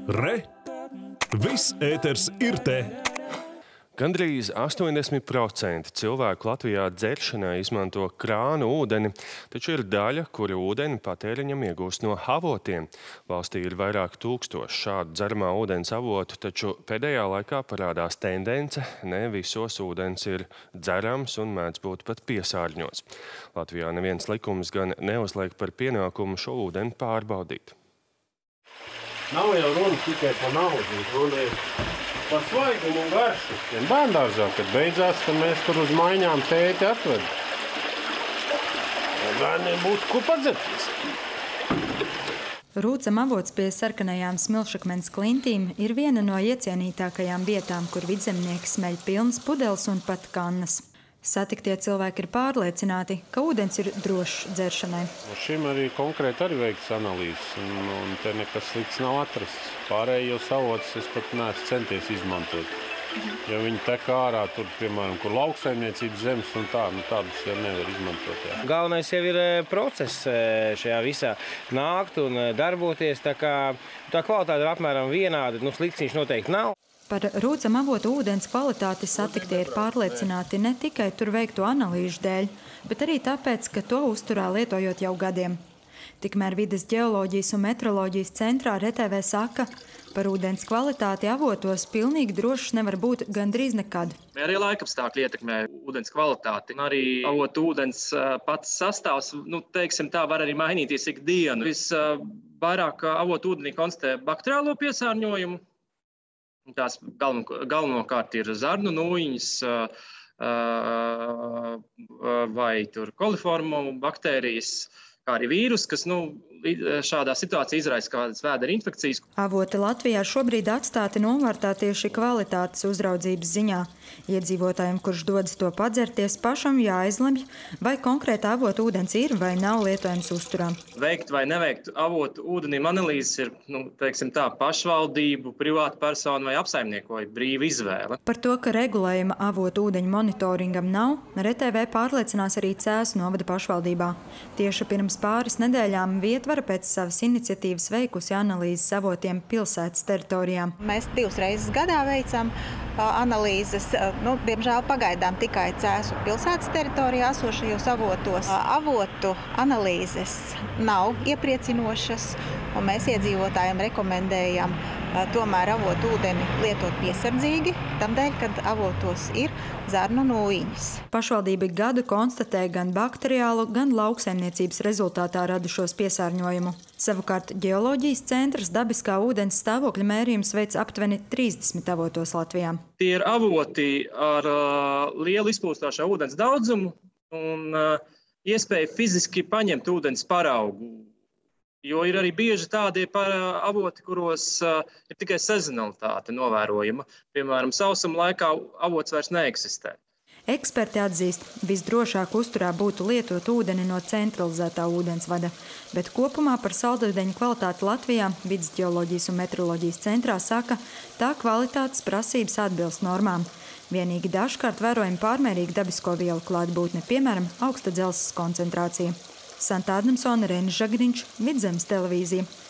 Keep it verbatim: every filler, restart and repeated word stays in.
Re! Viss ēters ir te! Gandrīz astoņdesmit procenti cilvēku Latvijā dzeršanai izmanto krānu ūdeni, taču ir daļa, kuri ūdeni patēriņam iegūst no avotiem. Valstī ir vairāk tūkstoši šādu dzeramā ūdens avotu, taču pēdējā laikā parādās tendence, ne visos ūdens ir dzerams un mēdz būt pat piesārņots. Latvijā neviens likums gan neuzliek par pienākumu šo ūdeni pārbaudīt. Nav jau runa tikai par naudu, runa ir par svaigumu un garšu. Bērndārzā, kad beidzās, tad mēs tur uz maiņām tēti atved. Bērniem būtu ko padzerties. Rūcam avots pie sarkanajām smilšakmens klintīm ir viena no iecienītākajām vietām, kur vidzemnieki smeļ pilnas pudeles un pat kannas. Satiktie cilvēki ir pārliecināti, ka ūdens ir drošs dzeršanai. Šim arī konkrēti arī veikts analīzes, un, un te nekas slikts nav atrasts. Pārējos avotus es pat neesmu centies izmantot. Ja viņi tek ārā, tur, piemēram, kur lauksaimniecības zemes un tā, nu tādus jau nevar izmantot. Jā. Galvenais jau ir process šajā visā nākt un darboties, tā kā tā kvalitāte ir apmēram vienāda, nu slikts viņš noteikti nav. Par rūcam avotu ūdens kvalitāti satiktie ir pārliecināti ne tikai tur veikto analīžu dēļ, bet arī tāpēc, ka to uzturā lietojot jau gadiem. Tikmēr Vides ģeoloģijas un metroloģijas centrā R T V saka, par ūdens kvalitāti avotos pilnīgi drošs nevar būt gandrīz nekad. Arī laikapstākļi ietekmē ūdens kvalitāti. Arī avotu ūdens pats sastāvs, nu, teiksim tā, var arī mainīties ikdienu. Visvairāk avotu ūdenī konstatē bakteriālo piesārņojumu. Tās galvenokārt ir zarnu nūjiņas vai koliformu baktērijas, kā arī vīrusi, kas nu, šādā situācijā izraisa kādas vēdera infekcijas. Avoti Latvijā šobrīd atstāti novārtā tieši kvalitātes uzraudzības ziņā. Iedzīvotājiem, kurš dodas to padzerties, pašam jāizlemj, vai konkrēta avotu ūdens ir vai nav lietojams uzturā. Veikt vai neveikt avotu ūdenim analīzes ir, nu, teiksim tā, pašvaldību, privāta persona vai apsaimniekoja brīva izvēle. Par to, ka regulējuma avotu ūdeņu monitoringam nav, R T V pārliecinās arī Cēsu novada pašvaldībā. Tieši pirms pāris nedēļām Vietvara pēc savas iniciatīvas veikusi analīzes avotiem pilsētas teritorijām. Mēs divas reizes gadā veicam analīzes. Nu, diemžēl pagaidām tikai Cēsu pilsētas teritorijā esošajos avotos. Avotu analīzes nav iepriecinošas, un mēs iedzīvotājiem rekomendējam tomēr avotu ūdeni lietot piesardzīgi, tamdēļ, kad avotos ir zarnu nūjiņas. Pašvaldība gadu konstatē gan bakteriālu, gan lauksaimniecības rezultātā radušos piesārņojumu. Savukārt ģeoloģijas centrs dabiskā ūdens stāvokļa mērījums veic aptuveni trīsdesmit avotos Latvijā. Tie ir avoti ar uh, lielu izplūstošā ūdens daudzumu un uh, iespēju fiziski paņemt ūdens paraugu. Jo ir arī bieži tādi avoti, kuros uh, ir tikai sezonalitāte novērojama. Piemēram, sausuma laikā avots vairs neeksistē. Eksperti atzīst, visdrošāk uzturā būtu lietot ūdeni no centralizētā ūdensvada, bet kopumā par saldūdeņu kvalitāti Latvijā Vides ģeoloģijas un metroloģijas centrā saka, tā kvalitātes prasības atbilst normām. Vienīgi dažkārt vērojama pārmērīga dabisko vielu klātbūtne, piemēram, augsta dzelzs koncentrācija. Santa Adamsone, Renis Žagriņš, Vidzemes televīzija.